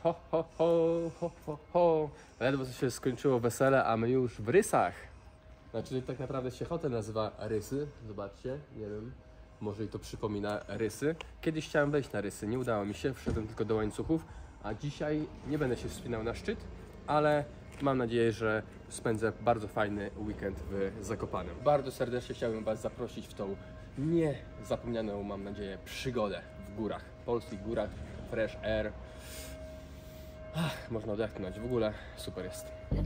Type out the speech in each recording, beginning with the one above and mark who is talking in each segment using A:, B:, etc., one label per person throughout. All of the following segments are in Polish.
A: Ho, ho, ho, ho, ho, ho. Ledwo się skończyło wesele, a my już w Rysach. Znaczy tak naprawdę się hotel nazywa Rysy. Zobaczcie, nie wiem, może i to przypomina Rysy. Kiedyś chciałem wejść na Rysy, nie udało mi się, wszedłem tylko do łańcuchów. A dzisiaj nie będę się wspinał na szczyt, ale mam nadzieję, że spędzę bardzo fajny weekend w Zakopanem. Bardzo serdecznie chciałbym Was zaprosić w tą niezapomnianą, mam nadzieję, przygodę w górach. Polskich górach, fresh air. Można odetchnąć, w ogóle super jest.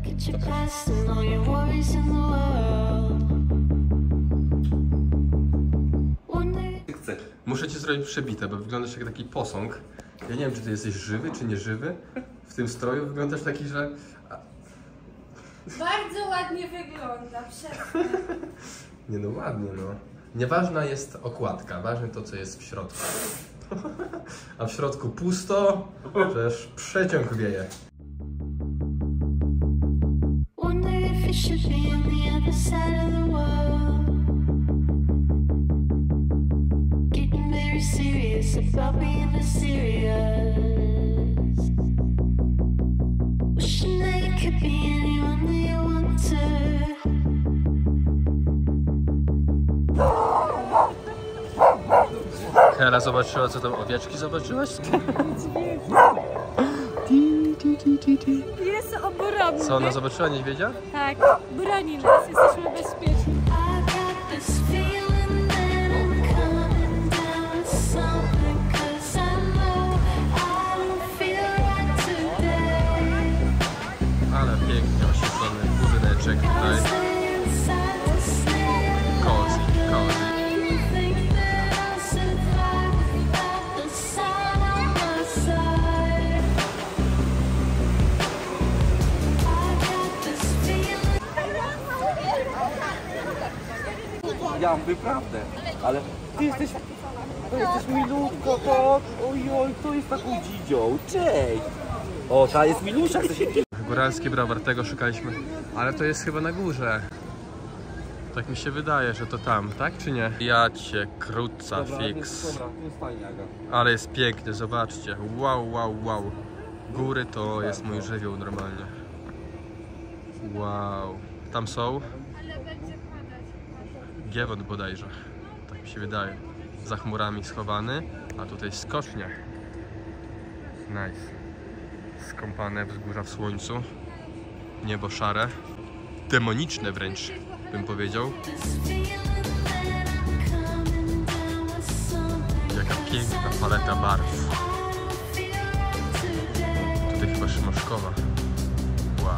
A: Muszę Cię zrobić przebite, bo wyglądasz jak taki posąg. Ja nie wiem, czy Ty jesteś żywy, czy nieżywy. W tym stroju wyglądasz taki, że...
B: Bardzo ładnie wygląda, przestań.
A: Nie no, ładnie no. Nieważna jest okładka, ważne to, co jest w środku. A w środku pusto, przecież przeciąg wieje. Hela zobaczyła, co tam owieczki zobaczyłaś?
B: Jest obrony.
A: Co ona zobaczyła? Niedźwiedzia?
B: Tak, broni nas, jesteśmy bezpieczni.
A: Ale pięknie oświetlony budyneczek tutaj. Cozy, cozy.
C: Ja mówię prawdę, ale ty jesteś milutko, to ojoj, kto jest taką dzidzią? Cześć! O, ta jest milusia, chce się...
A: Góralski browar, tego szukaliśmy, ale to jest chyba na górze. Tak mi się wydaje, że to tam, tak czy nie? Ja cię krótca fix.
C: Dobra, to jest fajnie, Aga.
A: Ale jest pięknie, zobaczcie. Wow, wow, wow. Góry to jest mój żywioł normalnie. Wow. Tam są? Giewont bodajże. Tak mi się wydaje. Za chmurami schowany, a tutaj skocznia. Nice. Skąpane wzgórza w słońcu. Niebo szare. Demoniczne wręcz, bym powiedział. Jaka piękna paleta barw. Tutaj chyba Szymoszkowa. Wow.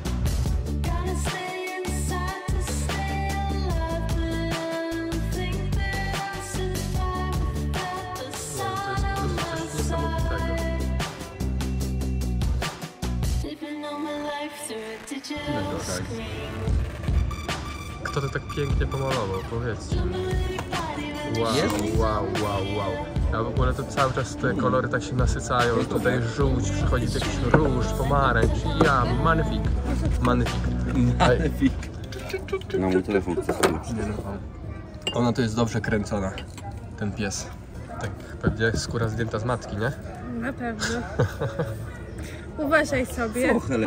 A: Kto to tak pięknie pomalował? Powiedzcie. Wow, wow, wow, wow. A w ogóle to cały czas te kolory tak się nasycają. Tutaj żółć, przychodzi jakiś róż, pomarańcz. Ja, magnifique. Magnifique.
C: Na mój telefon chcę sobie.
A: Ona to jest dobrze kręcona, ten pies. Tak pewnie skóra zdjęta z matki, nie?
B: Na pewno. Uważaj sobie.
C: Trochę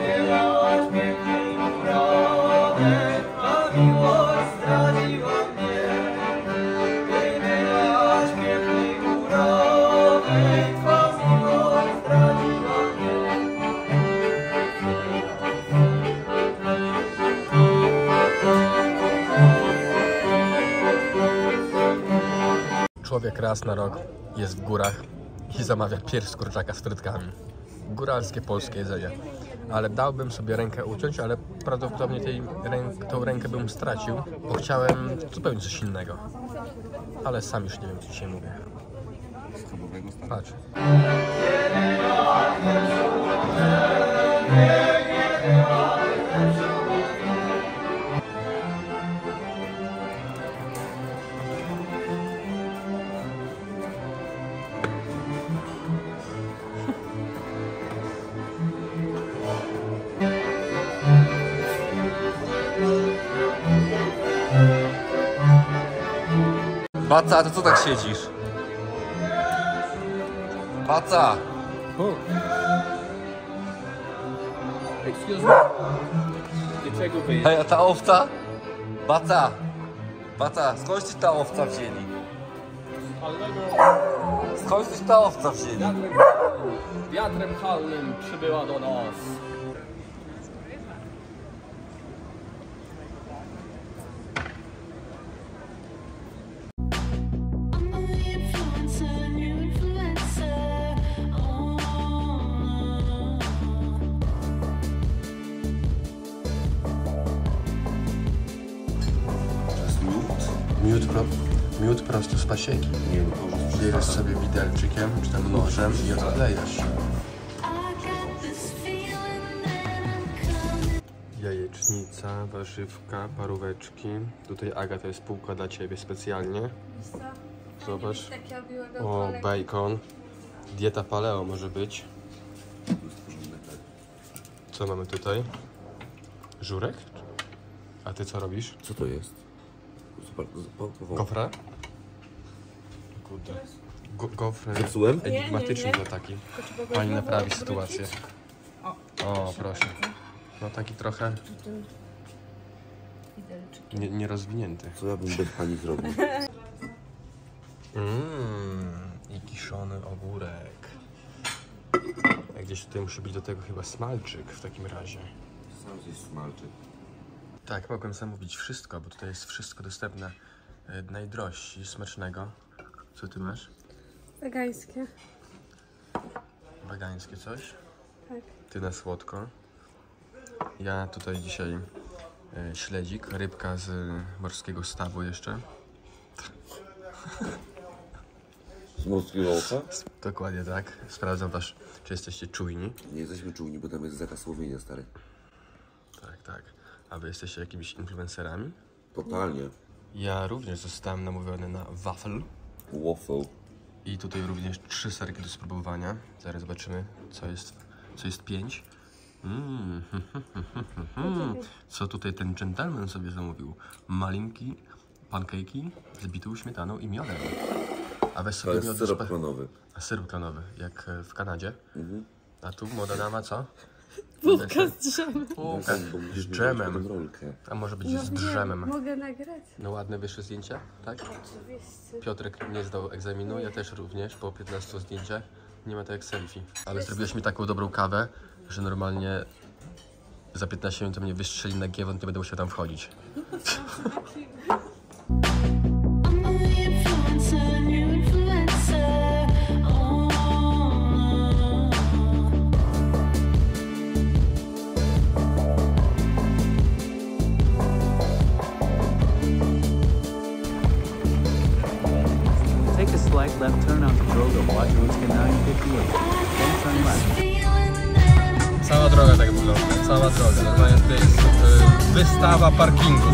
A: Człowiek raz na rok jest w górach i zamawia pierś z kurczaka z frytkami. Góralskie, polskie jedzenie. Ale dałbym sobie rękę uciąć, ale prawdopodobnie tą rękę bym stracił, bo chciałem zupełnie coś innego. Ale sam już nie wiem, co dzisiaj mówię. Patrz.
C: Baca, to co tak siedzisz? Baca!
A: Excuse me. Dlaczego wy
C: Hej, a ta owca? Bata! Bata, skądś ta owca wzięli? Skądś ta owca wzięli?
A: Wiatrem halnym przybyła do nas. Miód prosto z pasieki. Bierzesz sobie widelczykiem czy tam nożem i odklejasz. Jajecznica, warzywka, paróweczki. Tutaj Aga, to jest półka dla ciebie specjalnie. Zobacz. O, bacon. Dieta paleo może być. Co mamy tutaj? Żurek? A ty co robisz?
C: Co to jest?
A: Gofra? Kurde. Gofry.
C: Zepsułem?
A: Enigmatyczny to taki. Pani naprawi sytuację. O, proszę. No taki trochę nierozwinięty.
C: Co ja bym bez pani zrobił?
A: I kiszony ogórek. A gdzieś tutaj musi być do tego chyba smalczyk w takim razie.
C: Sam zjeść smalczyk.
A: Tak, mogłem zamówić wszystko, bo tutaj jest wszystko dostępne. Najdrożsi, smacznego. Co ty masz?
B: Wegańskie.
A: Wegańskie coś?
B: Tak.
A: Ty na słodko. Ja tutaj dzisiaj śledzik, rybka z morskiego stawu jeszcze.
C: Z morskiego oka?
A: Dokładnie tak. Sprawdzam was, czy jesteście czujni.
C: Nie jesteśmy czujni, bo tam jest zakaz łowienia, stary.
A: Tak, tak. A wy jesteście jakimiś influencerami?
C: Totalnie.
A: Ja również zostałem namówiony na waffle.
C: Waffle.
A: I tutaj również 3 serki do spróbowania. Zaraz zobaczymy, co jest 5. Co tutaj ten gentleman sobie zamówił? Malinki, pancake'i z bitą śmietaną i miodem. A weź
C: To
A: sobie
C: jest
A: miód
C: syrop klonowy.
A: A syrop klonowy, jak w Kanadzie. A tu młoda dama co?
B: Bułka z drzemem.
A: Bułka z dżemem.
C: Rolkę.
A: A może być z drzemem.
B: Mogę nagrać?
A: No ładne wyszły zdjęcia, tak?
B: Oczywiście.
A: Piotrek nie zdał egzaminu, ja też również po 15 zdjęciach. Nie ma to jak selfie. Ale zrobiłeś mi taką dobrą kawę, że normalnie za 15 minut to mnie wystrzeli na giewont, nie będę musiał tam wchodzić.
D: Take a slight left turn onto Droga Łazińska 958. Then turn left.
A: Cała droga tak wygląda, cała droga. Normalnie to jest wystawa parkingu.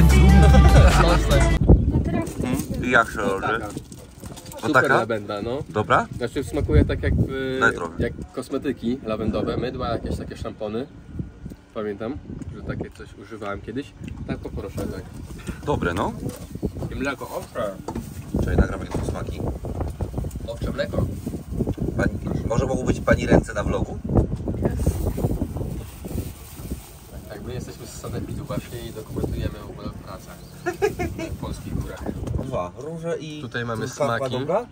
B: No teraz to jest.
C: Jak się roży?
A: Super
C: taka?
A: lawenda, no.
C: Dobra?
A: Znaczy smakuje tak jak,
C: Daj trochę.
A: jak kosmetyki lawendowe, mydła, jakieś takie szampony. Pamiętam, że takie coś używałem kiedyś. Tak poproszę, tak.
C: Dobre, no.
A: I mleko owcze.
C: Czekaj, nagram jakie są smaki.
A: Owcze mleko.
C: Pani, może mogą być pani ręce na vlogu?
A: Tak, my jesteśmy z sanepidu właśnie i dokumentujemy w ogóle pracę w polskich górach.
C: Dwa, róże i...
A: Tutaj mamy
C: córka
A: smaki.
C: dobra?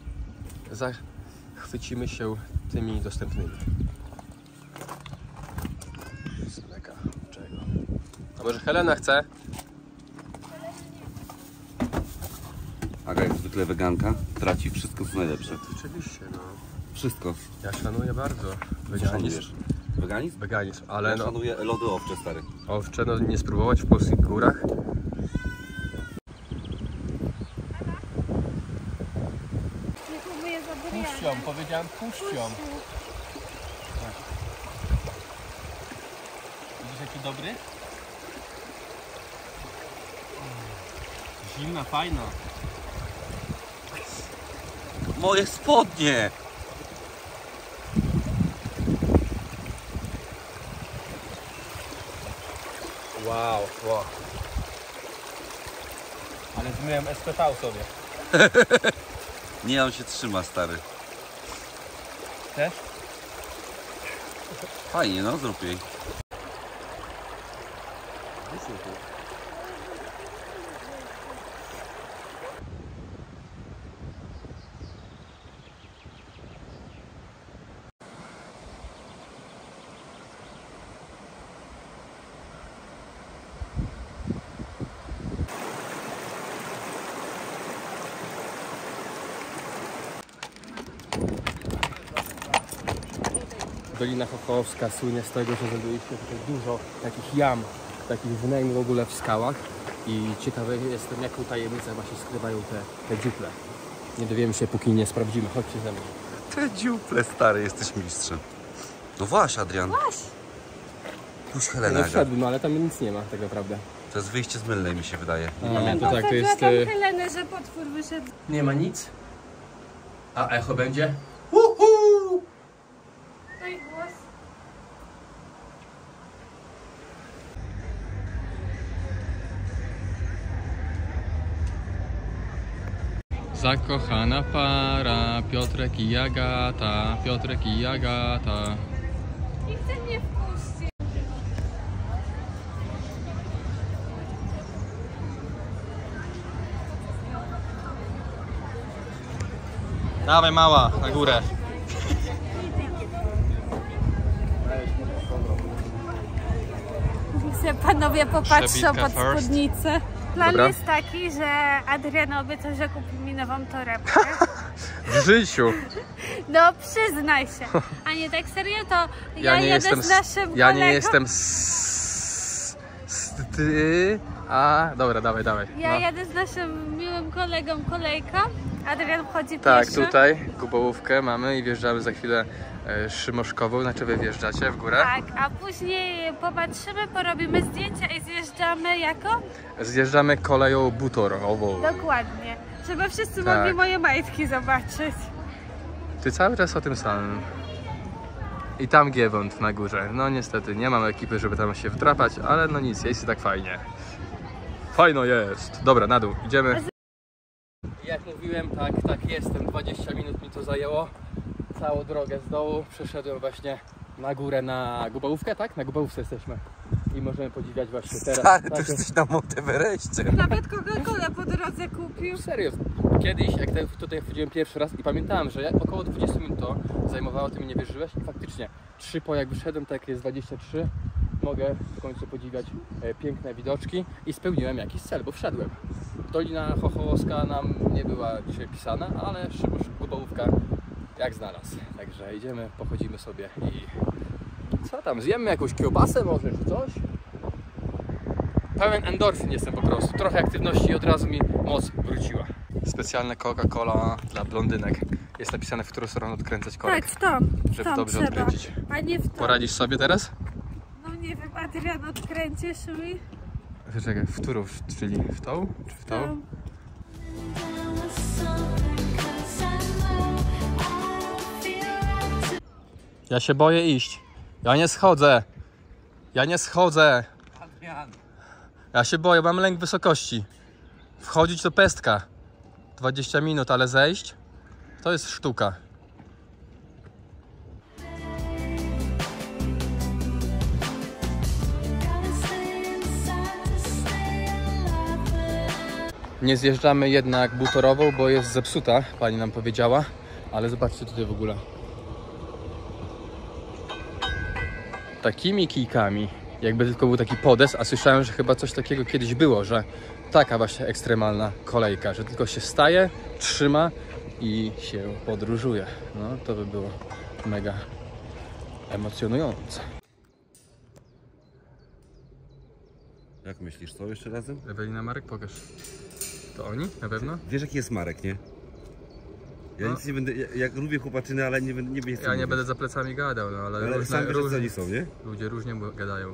A: Zachwycimy się tymi dostępnymi. Mleka czego? A może Helena chce?
C: Aga jak zwykle weganka, traci wszystko co najlepsze.
A: Oczywiście, no.
C: Wszystko.
A: Ja szanuję bardzo weganizm.
C: Szanujesz. Weganizm?
A: Weganizm, ale
C: Ja
A: no,
C: szanuję lody owcze, stary.
A: owcze, no nie spróbować w polskich górach.
B: Nie pomyję za burianem.
A: Puścią, powiedziałem puścią. Tak. Widzisz jaki dobry? Zimna, fajna.
C: Moje spodnie!
A: Wow, wow. Ale zmyłem SPV sobie.
C: Nie, on się trzyma, stary.
A: Też?
C: Fajnie, no zrób jej.
A: Dolina Chochołowska słynie z tego, że zrobiliśmy tutaj dużo takich jam, takich wnęk w ogóle w skałach i ciekawy jestem, jaką tajemnicę właśnie skrywają te dziuple. Nie dowiemy się, póki nie sprawdzimy. Chodźcie ze mną.
C: Te dziuple, stary, jesteś mistrzem. No właśnie, Adrian. Puść Helenę.
A: No wszedłem, ale tam nic nie ma tak naprawdę.
C: To jest wyjście z Mylnej, mi się wydaje.
A: To tak, to jest...
B: Helenę, że potwór wyszedł.
A: Nie ma nic. A echo będzie?
B: Daj głos.
A: Zakochana para, Piotrek i Agata, Piotrek i Agata.
B: Nikt cię nie wpuści.
A: Dawaj mała, na górę.
B: Niech się panowie popatrzą
A: Przebitka
B: pod
A: first.
B: spódnicę. Plan
A: Dobra.
B: jest taki, że Adrian obiecał, że kupi mi nową torebkę.
A: W życiu.
B: No przyznaj się. A nie tak serio, to ja jedę z naszym kolegą.
A: Ja nie jestem ty. A, dobra, dawaj.
B: Ja
A: No.
B: jadę z naszym miłym kolegą kolejka. Adrian wchodzi
A: Tak,
B: pierwszy.
A: tutaj Gubołówkę mamy i wjeżdżamy za chwilę Szymoszkową, znaczy wy wjeżdżacie w górę.
B: Tak, a później popatrzymy, porobimy zdjęcia i zjeżdżamy jako?
A: Zjeżdżamy koleją butorową.
B: Dokładnie. Żeby wszyscy
A: Tak.
B: mogli moje majtki zobaczyć.
A: Ty cały czas o tym samym. I tam Giewont na górze. No niestety nie mam ekipy, żeby tam się wdrapać, ale no nic, jest i tak fajnie. Fajno jest. Dobra, na dół, idziemy. Jak mówiłem, tak jestem. 20 minut mi to zajęło. Całą drogę z dołu przeszedłem właśnie na górę na Gubołówkę, tak? Na Gubołówce jesteśmy. I możemy podziwiać właśnie teraz.
C: Stary, ty jesteś na Monteverestie.
B: Nawet Coca-Cola po drodze kupił.
A: Serio, kiedyś jak tutaj wchodziłem pierwszy raz i pamiętałem, że około 20 minut to zajmowało, ty mi nie wierzyłeś i faktycznie 3 po jak wyszedłem, tak jest 23, mogę w końcu podziwiać piękne widoczki i spełniłem jakiś cel, bo wszedłem. Dolina Chochołowska nam nie była dzisiaj pisana, ale Gubołówka jak znalazł. Także idziemy, pochodzimy sobie i co tam, zjemy jakąś kiełbasę może czy coś? Pełen endorfin jestem po prostu. Trochę aktywności i od razu mi moc wróciła. Specjalne Coca-Cola dla blondynek. Jest napisane, w którą stronę odkręcać korek.
B: Tak, w tą.
A: Żeby dobrze odkręcić.
B: A nie w tą.
A: Poradzisz sobie teraz?
B: No nie wiem, Adrian, odkręcisz mi?
A: Czekaj, w którą? Czyli w tą? Czy w tą? Ja się boję iść. Ja nie schodzę. Ja się boję, mam lęk wysokości. Wchodzić to pestka. 20 minut, ale zejść to jest sztuka. Nie zjeżdżamy jednak butorową, bo jest zepsuta, pani nam powiedziała. Ale zobaczcie tutaj w ogóle. Takimi kijkami. Jakby tylko był taki podest, a słyszałem, że chyba coś takiego kiedyś było, że taka właśnie ekstremalna kolejka, że tylko się staje, trzyma i się podróżuje. No to by było mega emocjonujące.
C: Jak myślisz, co jeszcze razem?
A: Ewelina, Marek, pokaż. To oni? Na pewno?
C: Wiesz jaki jest Marek, nie? Ja nic nie będę, jak lubię chłopaczyny, ale nie będę
A: Ja nie będę za plecami gadał, no ale
C: sam wiesz, co oni są, nie?
A: Ludzie różnie gadają.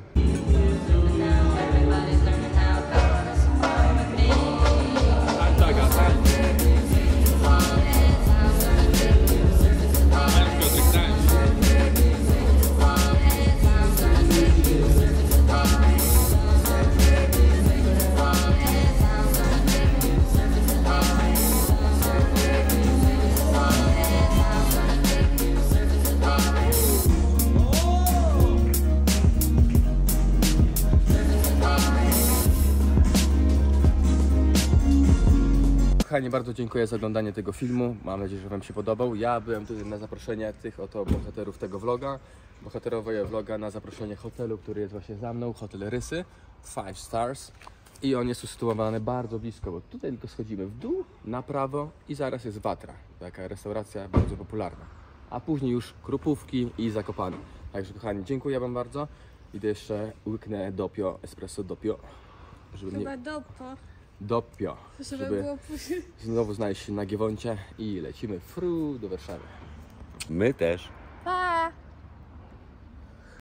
A: kochani, bardzo dziękuję za oglądanie tego filmu. Mam nadzieję, że Wam się podobał. Ja byłem tutaj na zaproszenie tych oto bohaterów tego vloga. Bohaterowie vloga na zaproszenie hotelu, który jest właśnie za mną, hotel Rysy, 5 stars. I on jest usytuowany bardzo blisko, bo tutaj tylko schodzimy w dół, na prawo i zaraz jest Watra. Taka restauracja bardzo popularna. A później już Krupówki i Zakopane. Także kochani, dziękuję Wam bardzo. Idę jeszcze łyknę dopio, espresso dopio. Żeby
B: Chyba dopo,
A: Doppio,
B: żeby było później.
A: znowu znaleźć się na Giewoncie i lecimy do Warszawy.
C: My też.
B: Pa!